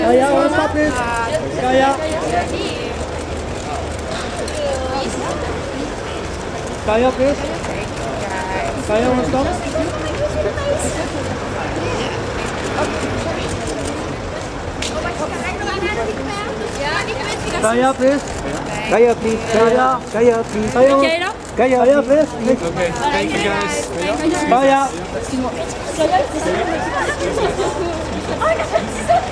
Kaya, wanna stop please? Kaya. Kaya please? Kaya, wanna stop? Kaya please? Kaya please. Kaya please. Kaya, Kaya Kaya please? Okay, thank you guys. Kaya. Kaya.